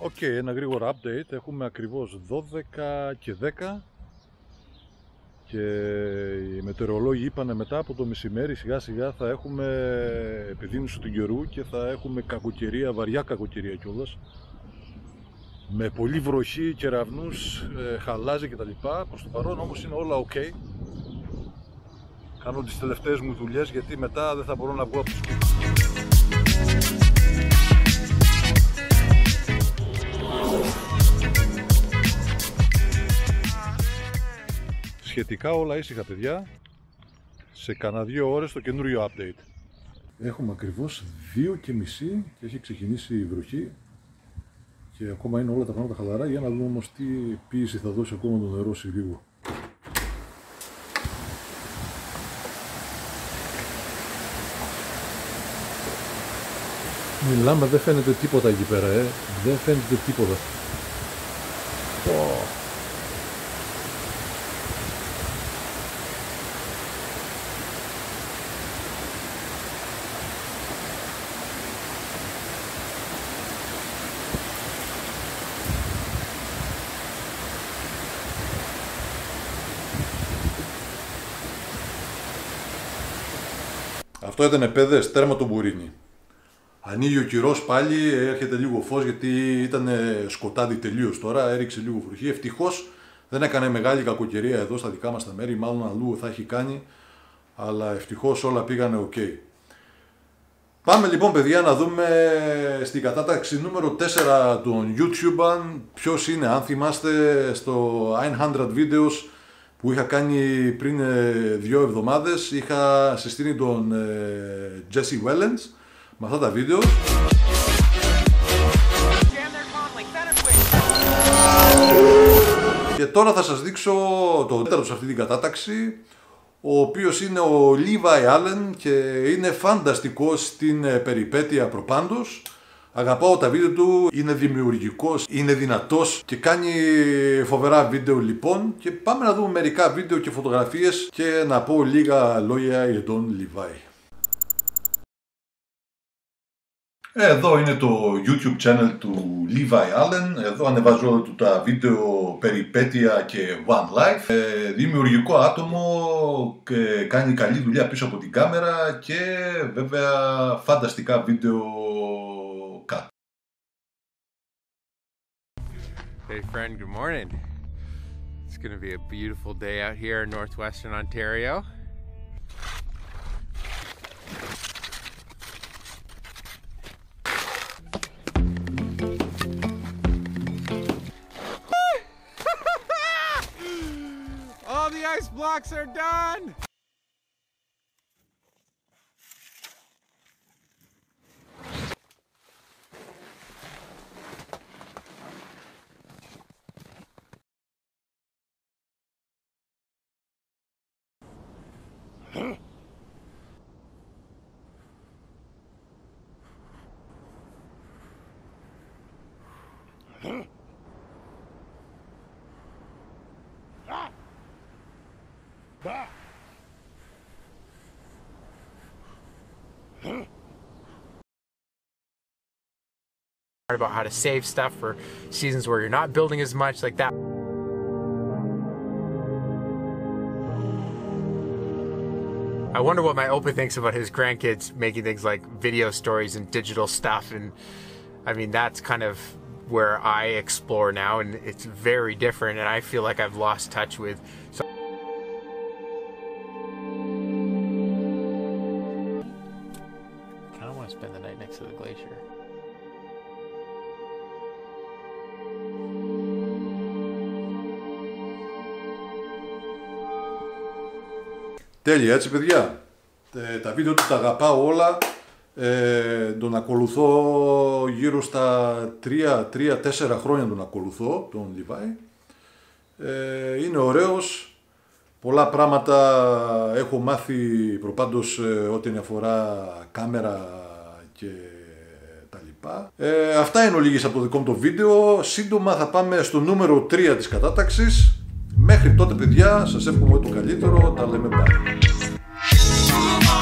Οκ, ένα γρήγορο update. Έχουμε ακριβώς 12 και 10 και οι μετεωρολόγοι είπανε μετά από το μεσημέρι σιγά σιγά θα έχουμε επιδείνωση του καιρού και θα έχουμε κακοκαιρία, βαριά κακοκαιρία κιόλας, με πολύ βροχή, κεραυνούς, χαλάζι κτλ. Προς το παρόν όμως είναι όλα ok. Κάνω τις τελευταίες μου δουλειές γιατί μετά δεν θα μπορώ να βγω από το σπίτι. Σχετικά όλα ήσυχα, παιδιά. Σε κανένα 2 ώρες το καινούριο update. Έχουμε ακριβώς 2:30 και έχει ξεκινήσει η βροχή και ακόμα είναι όλα τα πράγματα χαλαρά. Για να δούμε όμως τι πίεση θα δώσει ακόμα το νερό σε λίγο. Μιλάμε, δεν φαίνεται τίποτα εκεί πέρα, δεν φαίνεται τίποτα. Αυτό ήταν παιδες, τέρμα το μπουρίνι. Ανοίγει ο καιρός πάλι, έρχεται λίγο φως γιατί ήταν σκοτάδι τελείως τώρα, έριξε λίγο βροχή. Ευτυχώς δεν έκανε μεγάλη κακοκαιρία εδώ στα δικά μας τα μέρη, μάλλον αλλού θα έχει κάνει, αλλά ευτυχώς όλα πήγανε ok. Πάμε λοιπόν, παιδιά, να δούμε στην κατάταξη νούμερο 4 των YouTube ποιος είναι. Αν θυμάστε στο 100 videos που είχα κάνει πριν 2 εβδομάδες, είχα συστήνει τον Jesse Wellens με αυτά τα βίντεο. Και τώρα θα σας δείξω το τέταρτο σε αυτή την κατάταξη, ο οποίος είναι ο Levi Allen και είναι φανταστικός στην περιπέτεια προπάντως. Αγαπάω τα βίντεο του, είναι δημιουργικός, είναι δυνατός και κάνει φοβερά βίντεο λοιπόν. Και πάμε να δούμε μερικά βίντεο και φωτογραφίες και να πω λίγα λόγια για τον Levi. Εδώ είναι το YouTube channel του Levi Allen. Εδώ ανεβάζω όλα του τα βίντεο περιπέτεια και one life. Δημιουργικό άτομο και κάνει καλή δουλειά πίσω από την κάμερα και βέβαια φανταστικά βίντεο κάτω. Hey friend, good morning. It's going to be a beautiful day out here in northwestern Ontario. All the ice blocks are done! About how to save stuff for seasons where you're not building as much, like that. I wonder what my Opa thinks about his grandkids making things like video stories and digital stuff, and I mean that's kind of where I explore now, and it's very different, and I feel like I've lost touch with. So I kind of want to spend the night next to the glacier. Τέλεια, έτσι παιδιά. Τα βίντεο του τα αγαπάω όλα. Τον ακολουθώ γύρω στα 3-4 χρόνια τον ακολουθώ, τον Levi. Είναι ωραίος. Πολλά πράγματα έχω μάθει προπάντως ό,τι αφορά κάμερα και τα λοιπά. Αυτά είναι ολίγες από το δικό μου το βίντεο. Σύντομα θα πάμε στο νούμερο 3 της κατάταξης. Μέχρι τότε, παιδιά, σας εύχομαι το καλύτερο. Τα λέμε πάλι.